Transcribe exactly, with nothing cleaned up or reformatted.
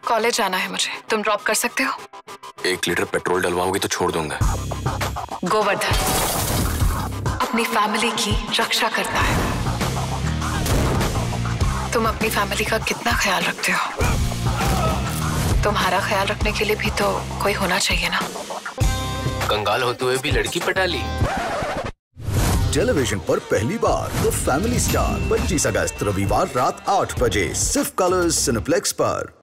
College जाना है मुझे, तुम ड्रॉप कर सकते हो? एक लीटर पेट्रोल डलवाओगी तो छोड़ दूंगा। गोवर्धन अपनी फैमिली की रक्षा करता है। तुम अपनी फैमिली का कितना ख्याल रखते हो? तुम्हारा ख्याल रखने के लिए भी तो कोई होना चाहिए ना। कंगाल होते हुए भी लड़की पटा ली। टेलीविजन पर पहली बार द फैमिली स्टार पच्चीस अगस्त रविवार रात आठ बजे सिर्फ कलर्स सिनेप्लेक्स पर।